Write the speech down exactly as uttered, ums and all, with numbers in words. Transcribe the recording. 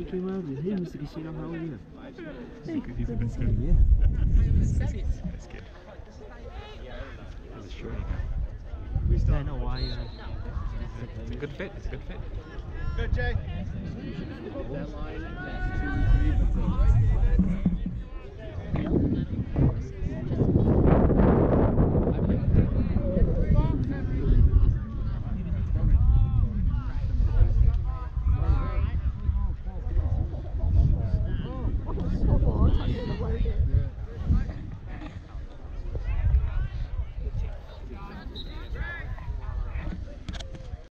came out and he was shit on how you. Hey, he's a good Yeah. That's good. That was a short again. I know why. Uh, It's a good fit. It's a good fit. Good, Jay. that line.